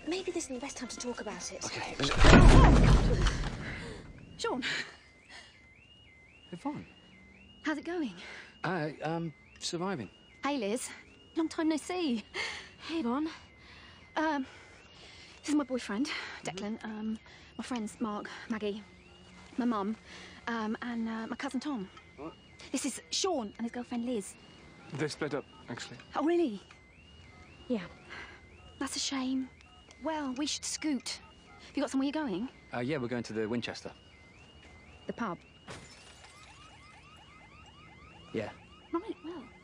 maybe this isn't the best time to talk about it. Okay. Shaun, Yvonne. how's it going? Surviving. Hey, Liz. Long time no see. Hey, Yvonne. This is my boyfriend, Declan. My friends, Mark, Maggie, my mum, and my cousin Tom. What? This is Shaun and his girlfriend Liz. They split up, actually. Oh, really? Yeah. That's a shame. Well, we should scoot. Have you got somewhere you're going? Yeah, we're going to the Winchester. The pub. Yeah. Right, well.